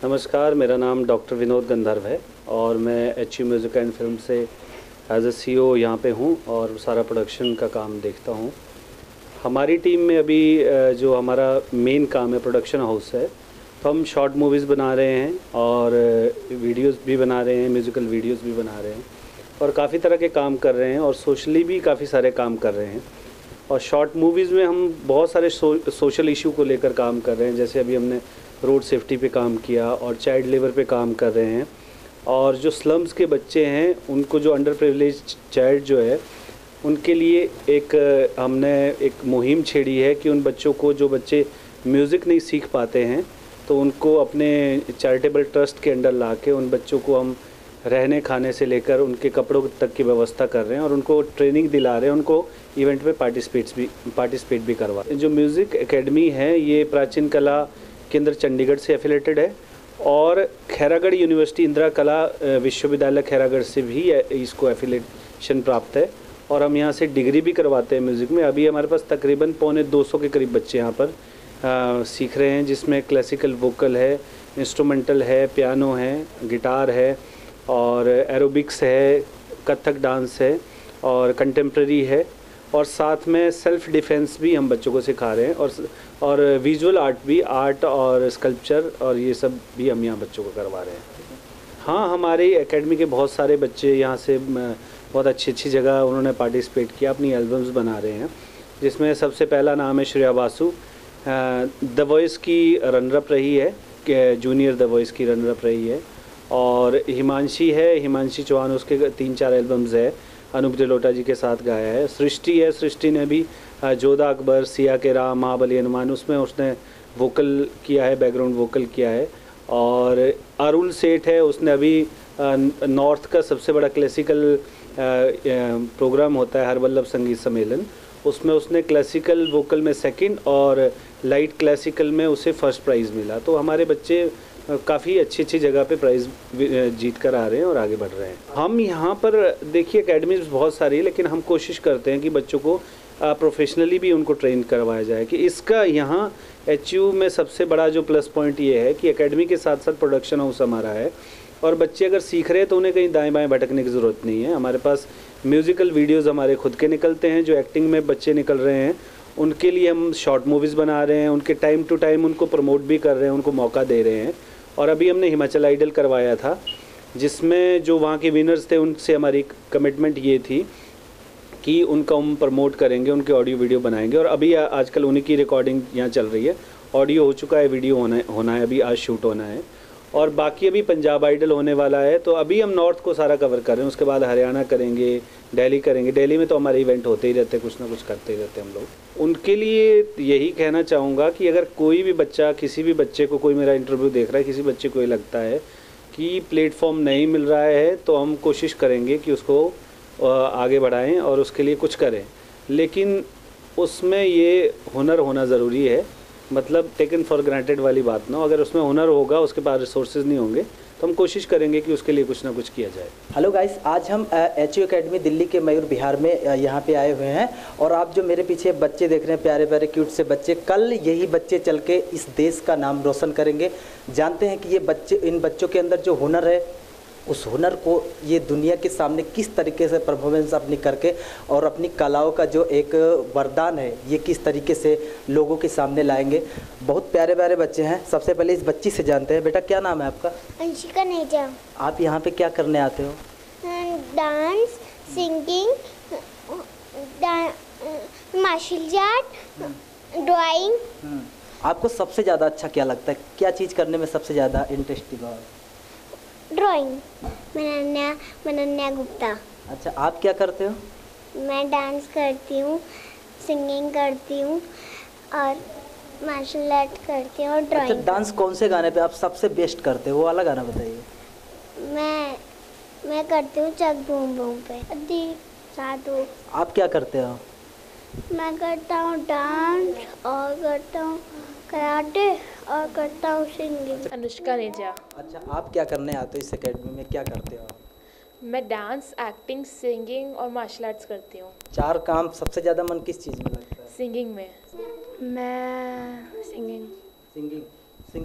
नमस्कार, मेरा नाम डॉक्टर विनोद गंधर्व है और मैं एचयू म्यूज़िक एंड फिल्म से एज ए सीईओ यहाँ पे हूँ और सारा प्रोडक्शन का काम देखता हूँ। हमारी टीम में अभी जो हमारा मेन काम है प्रोडक्शन हाउस है, तो हम शॉर्ट मूवीज़ बना रहे हैं और वीडियोस भी बना रहे हैं, म्यूज़िकल वीडियोस भी बना रहे हैं और काफ़ी तरह के काम कर रहे हैं और सोशली भी काफ़ी सारे काम कर रहे हैं। और शॉर्ट मूवीज़ में हम बहुत सारे सोशल इशू को लेकर काम कर रहे हैं, जैसे अभी हमने रोड सेफ्टी पे काम किया और चाइल्ड लेबर पे काम कर रहे हैं। और जो स्लम्स के बच्चे हैं उनको, जो अंडर प्रिविलेज चाइल्ड जो है, उनके लिए हमने एक मुहिम छेड़ी है कि उन बच्चों को, जो बच्चे म्यूज़िक नहीं सीख पाते हैं, तो उनको अपने चैरिटेबल ट्रस्ट के अंडर ला के उन बच्चों को हम रहने खाने से लेकर उनके कपड़ों तक की व्यवस्था कर रहे हैं और उनको ट्रेनिंग दिला रहे हैं, उनको इवेंट में पार्टिसिपेट भी करवा रहे हैं। जो म्यूज़िक एकेडमी है ये प्राचीन कला केंद्र चंडीगढ़ से एफिलेटेड है और खैरागढ़ यूनिवर्सिटी इंदिरा कला विश्वविद्यालय खैरागढ़ से भी इसको एफिलेशन प्राप्त है और हम यहाँ से डिग्री भी करवाते हैं म्यूज़िक में। अभी हमारे पास तकरीबन 250 के करीब बच्चे यहाँ पर सीख रहे हैं, जिसमें क्लासिकल वोकल है, इंस्ट्रूमेंटल है, पियानो है, गिटार है और एरोबिक्स है, कथक डांस है और कंटेम्प्रेरी है और साथ में सेल्फ डिफेंस भी हम बच्चों को सिखा रहे हैं और विजुअल आर्ट भी, आर्ट और स्कल्पचर और ये सब भी हम यहाँ बच्चों को करवा रहे हैं। हाँ, हमारे एकेडमी के बहुत सारे बच्चे यहाँ से बहुत अच्छी जगह उन्होंने पार्टिसिपेट किया, अपनी एल्बम्स बना रहे हैं, जिसमें सबसे पहला नाम है श्रेया बासु, द वॉइस की रनरअप रही है, जूनियर द वॉइस की रनरअप रही है। और हिमांशी चौहान, उसके 3-4 एल्बम्स है, अनूप जलोटा जी के साथ गाया है। सृष्टि ने भी जोधा अकबर, सिया के राम, महाबली हनुमान, उसमें उसने वोकल किया है, बैकग्राउंड वोकल किया है। और अरुण सेठ है, उसने अभी नॉर्थ का सबसे बड़ा क्लासिकल प्रोग्राम होता है हरवल्लभ संगीत सम्मेलन, उसमें उसने क्लासिकल वोकल में सेकंड और लाइट क्लासिकल में उसे फर्स्ट प्राइज़ मिला। तो हमारे बच्चे काफ़ी अच्छी जगह पे प्राइज़ जीत कर आ रहे हैं और आगे बढ़ रहे हैं। हम यहाँ पर देखिए एकेडमीज बहुत सारी है, लेकिन हम कोशिश करते हैं कि बच्चों को प्रोफेशनली भी उनको ट्रेन करवाया जाए। कि इसका यहाँ एचयू में सबसे बड़ा जो प्लस पॉइंट ये है कि एकेडमी के साथ साथ प्रोडक्शन हाउस हमारा है और बच्चे अगर सीख रहे हैं तो उन्हें कहीं दाएँ बाएँ भटकने की ज़रूरत नहीं है। हमारे पास म्यूज़िकल वीडियोज़ हमारे खुद के निकलते हैं, जो एक्टिंग में बच्चे निकल रहे हैं उनके लिए हम शॉर्ट मूवीज़ बना रहे हैं, उनके टाइम टू टाइम उनको प्रमोट भी कर रहे हैं, उनको मौका दे रहे हैं। और अभी हमने हिमाचल आइडल करवाया था, जिसमें जो वहाँ के विनर्स थे उनसे हमारी कमिटमेंट ये थी कि उनका हम प्रमोट करेंगे, उनके ऑडियो वीडियो बनाएंगे। और अभी आजकल उन्हीं की रिकॉर्डिंग यहाँ चल रही है, ऑडियो हो चुका है, वीडियो होना है, अभी आज शूट होना है और बाकी अभी पंजाब आइडल होने वाला है। तो अभी हम नॉर्थ को सारा कवर कर रहे हैं, उसके बाद हरियाणा करेंगे, दिल्ली करेंगे। दिल्ली में तो हमारे इवेंट होते ही रहते हैं, कुछ ना कुछ करते ही रहते हैं हम लोग। उनके लिए यही कहना चाहूँगा कि अगर कोई भी बच्चा, किसी भी बच्चे को, कोई मेरा इंटरव्यू देख रहा है, किसी बच्चे को ये लगता है कि प्लेटफॉर्म नहीं मिल रहा है, तो हम कोशिश करेंगे कि उसको आगे बढ़ाएं और उसके लिए कुछ करें। लेकिन उसमें ये हुनर होना ज़रूरी है, मतलब टेकन फॉर ग्रांटेड वाली बात ना हो। अगर उसमें हुनर होगा, उसके पास रिसोर्सेज नहीं होंगे, तो हम कोशिश करेंगे कि उसके लिए कुछ ना कुछ किया जाए। हेलो गाइस, आज हम एचयू एकेडमी दिल्ली के मयूर बिहार में यहाँ पे आए हुए हैं और आप जो मेरे पीछे बच्चे देख रहे हैं, प्यारे प्यारे क्यूट से बच्चे, कल यही बच्चे चल के इस देश का नाम रोशन करेंगे। जानते हैं कि ये बच्चे, इन बच्चों के अंदर जो हुनर है, उस हुनर को ये दुनिया के सामने किस तरीके से परफॉर्मेंस अपनी करके और अपनी कलाओं का जो एक वरदान है, ये किस तरीके से लोगों के सामने लाएंगे। बहुत प्यारे प्यारे बच्चे हैं। सबसे पहले इस बच्ची से जानते हैं। बेटा, क्या नाम है आपका? अंशिका नेजा। आप यहाँ पे क्या करने आते हो? Dance, singing, martial art, drawing. आपको सबसे ज़्यादा अच्छा क्या लगता है? क्या चीज़ करने में सबसे ज़्यादा इंटरेस्टिंग है? ड्राइंग। मनन्या गुप्ता। अच्छा, आप क्या करते हो? मैं डांस करती हूँ, सिंगिंग करती हूँ और मार्शल आर्ट करती हूँ और ड्राइंग। अच्छा, डांस कौन से गाने पे आप सबसे बेस्ट करते हो? वो वाला गाना बताइए। मैं करती हूँ चक बूम बूम पे। साधु। आप क्या करते हो? मैं करता हूँ डांस और करता हूँ कराटे और करता हूँ सिंगिंग। अनुष्का नेजा। अच्छा, आप क्या करने आते हो इस एकेडमी में? क्या करते हो? मैं डांस, एक्टिंग, सिंगिंग और मार्शल आर्ट्स करती हूँ। 4 काम सबसे ज़्यादा मन किस चीज़ में लगता है? सिंगिंग में। मैं सिंगिंग। सिंगिंग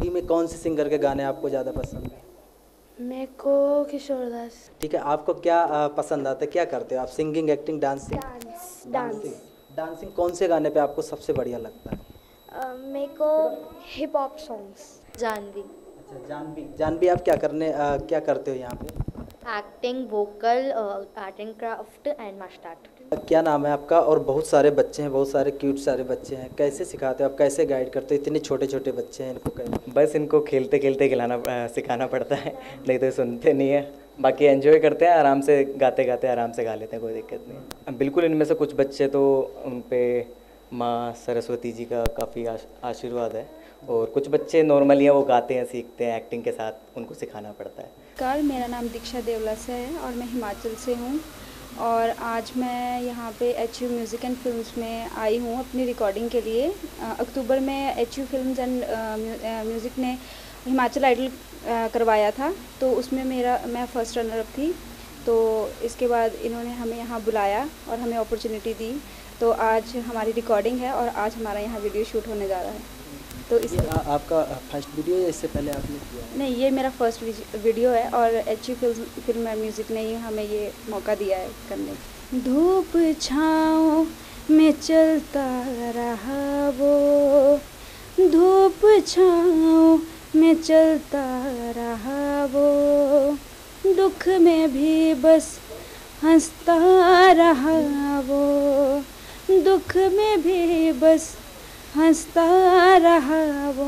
सिंगिंग में कौन से सिंगर के गाने आपको ज़्यादा पसंद है? मेरे को किशोरदास। ठीक है, आपको क्या पसंद आता है, क्या करते हो आप? Singing, acting, dancing? Dance. Dancing कौन से गाने पे आपको सबसे बढ़िया लगता है? मेरे को हिप हॉप सॉन्ग्स। जानवी। अच्छा, जानवी आप क्या करते हो यहाँ पे? Acting, vocal, art and craft and martial art. क्या नाम है आपका? और बहुत सारे बच्चे हैं, बहुत सारे क्यूट सारे बच्चे हैं, कैसे सिखाते हो आप, कैसे गाइड करते हो? इतने छोटे छोटे बच्चे हैं, इनको कैसे? बस इनको खेलते खेलते सिखाना पड़ता है, नहीं तो सुनते नहीं है। बाकी एंजॉय करते हैं, आराम से गाते गाते आराम से गा लेते हैं, कोई दिक्कत नहीं। बिल्कुल, इनमें से कुछ बच्चे तो उन पे माँ सरस्वती जी का काफ़ी आशीर्वाद है, और कुछ बच्चे नॉर्मली हैं, वो गाते हैं, सीखते हैं, एक्टिंग के साथ उनको सिखाना पड़ता है। नमस्कार, मेरा नाम दीक्षा देवलस है और मैं हिमाचल से हूँ, और आज मैं यहाँ पे HU म्यूज़िक एंड फिल्म्स में आई हूँ अपनी रिकॉर्डिंग के लिए। अक्टूबर में HU फिल्म्स एंड म्यूज़िक ने हिमाचल आइडल करवाया था, तो उसमें मैं फर्स्ट रनर अप थी। तो इसके बाद इन्होंने हमें यहाँ बुलाया और हमें अपॉर्चुनिटी दी, तो आज हमारी रिकॉर्डिंग है और आज हमारा यहाँ वीडियो शूट होने जा रहा है। तो इस आपका फर्स्ट वीडियो है, इससे पहले आपने किया है? नहीं, ये मेरा फर्स्ट वीडियो है और HU फिल्म एंड म्यूज़िक ने ही हमें ये मौका दिया है करने का। धूप छाँव में चलता रहा वो, धूप छाँव में चलता रहा वो, दुख में भी बस हंसता रहा वो, दुख में भी बस हंसता रहा वो,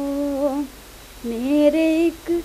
मेरे एक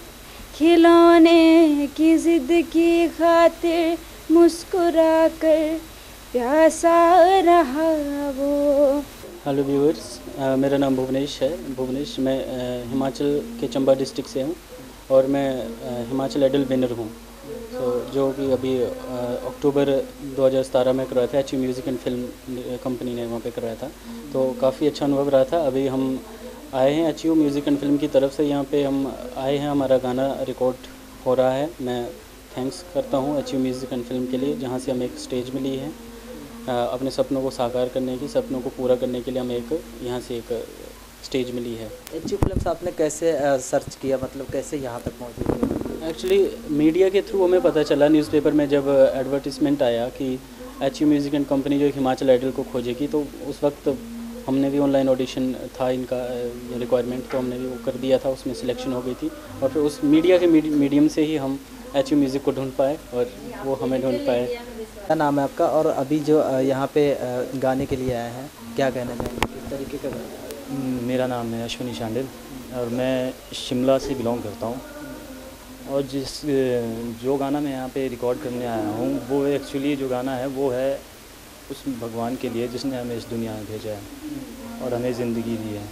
खिलौने की ज़िद की खातिर मुस्कुरा कर प्यासा रहा वो। हेलो व्यूअर्स, मेरा नाम भुवनेश है। मैं हिमाचल के चंबा डिस्ट्रिक्ट से हूँ और मैं हिमाचल आइडल विनर हूँ। तो जो कि अभी अक्टूबर 2017 में करवाया था, HU music and film company ने वहाँ पे करवाया था, तो काफ़ी अच्छा अनुभव रहा था। अभी हम आए हैं HU म्यूज़िक एंड फिल्म की तरफ से, यहाँ पे हम आए हैं, हमारा गाना रिकॉर्ड हो रहा है। मैं थैंक्स करता हूँ HU म्यूज़िक एंड फिल्म के लिए, जहाँ से हमें एक स्टेज मिली है अपने सपनों को साकार करने की, सपनों को पूरा करने के लिए हमें यहाँ से एक स्टेज मिली है। HU फिल्म्स आपने कैसे सर्च किया, मतलब कैसे यहाँ तक पहुँचे? एक्चुअली मीडिया के थ्रू हमें पता चला, न्यूज़पेपर में जब एडवर्टिजमेंट आया कि HU म्यूज़िक एंड कंपनी जो हिमाचल आइडल को खोजेगी, तो उस वक्त हमने भी ऑनलाइन ऑडिशन था इनका रिक्वायरमेंट, तो हमने भी वो कर दिया था, उसमें सिलेक्शन हो गई थी, और फिर उस मीडिया के मीडियम से ही हम HU म्यूज़िक को ढूंढ पाए और वो हमें ढूंढ पाए। क्या नाम है आपका? और अभी जो यहाँ पे गाने के लिए आए हैं, क्या कहना चाहेंगे, किस तरीके का गाना? मेरा नाम है अश्विनी शांडिल और मैं शिमला से बिलोंग करता हूँ, और जो गाना मैं यहाँ पे रिकॉर्ड करने आया हूँ, वो एक्चुअली जो गाना है वो है उस भगवान के लिए जिसने हमें इस दुनिया में भेजा है और हमें ज़िंदगी दी है,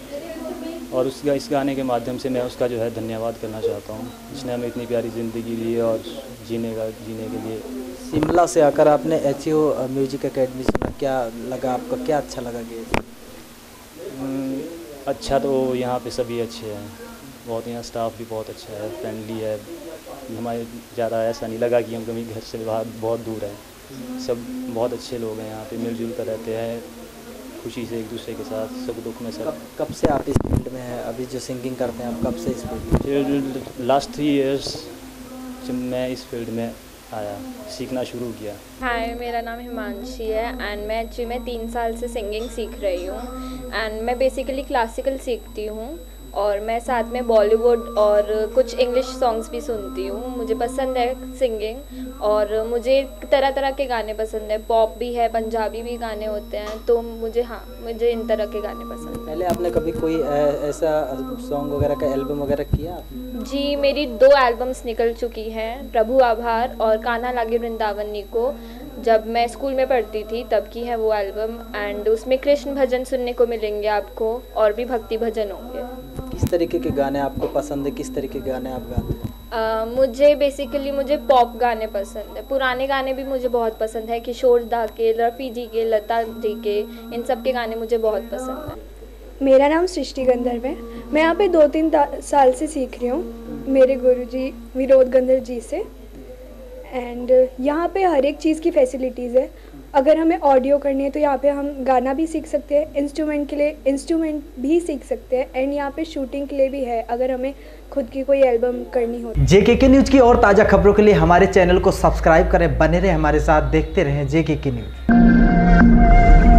और इस गाने के माध्यम से मैं उसका जो है धन्यवाद करना चाहता हूँ, जिसने हमें इतनी प्यारी ज़िंदगी दी है और जीने के लिए। शिमला से आकर आपने HU म्यूजिक एकेडमी सुना, क्या लगा आपको, क्या अच्छा लगा? अच्छा तो यहाँ पे सभी अच्छे हैं, बहुत, यहाँ स्टाफ भी बहुत अच्छा है, फ्रेंडली है, हमारे ज़्यादा ऐसा नहीं लगा कि हम कभी घर से बाहर बहुत दूर हैं, सब बहुत अच्छे लोग हैं यहाँ पे, मिलजुल कर रहते हैं, खुशी से एक दूसरे के साथ, सुख दुख में सब। कब से आप इस फील्ड में हैं? अभी जो सिंगिंग करते हैं आप, कब से इस फील्ड में? लास्ट 3 इयर्स जब मैं इस फील्ड में आया, सीखना शुरू किया। हाय, मेरा नाम हिमांशी है एंड मैं HU में 3 साल से सिंगिंग सीख रही हूँ एंड मैं बेसिकली क्लासिकल सीखती हूँ और मैं साथ में बॉलीवुड और कुछ इंग्लिश सॉन्ग्स भी सुनती हूँ। मुझे पसंद है सिंगिंग और मुझे तरह तरह के गाने पसंद है, पॉप भी है, पंजाबी भी गाने होते हैं, तो मुझे इन तरह के गाने पसंद हैं। पहले आपने कभी कोई ऐसा सॉन्ग वगैरह का एल्बम वगैरह किया? जी, मेरी 2 एल्बम्स निकल चुकी हैं, प्रभु आभार और कान्हा लागे वृंदावन नीको। जब मैं स्कूल में पढ़ती थी तब की है वो एल्बम एंड उसमें कृष्ण भजन सुनने को मिलेंगे आपको और भी भक्ति भजन होंगे। किस तरीके के गाने आपको पसंद है, किस तरीके के गाने आप गाते हैं? मुझे पॉप गाने पसंद है, पुराने गाने भी मुझे बहुत पसंद है, किशोर दा के, रफ़ी जी के, लता जी के, इन सब के गाने मुझे बहुत पसंद हैं। मेरा नाम सृष्टि गंधर्व है, मैं यहाँ पे 2-3 साल से सीख रही हूँ मेरे गुरुजी विनोद गंधर्व जी से एंड यहाँ पे हर एक चीज़ की फैसिलिटीज़ है। अगर हमें ऑडियो करनी है तो यहाँ पे हम गाना भी सीख सकते हैं, इंस्ट्रूमेंट के लिए इंस्ट्रूमेंट भी सीख सकते हैं, एंड यहाँ पे शूटिंग के लिए भी है अगर हमें खुद की कोई एल्बम करनी हो। JKK न्यूज़ की और ताज़ा खबरों के लिए हमारे चैनल को सब्सक्राइब करें, बने रहे हमारे साथ, देखते रहें JKK न्यूज़।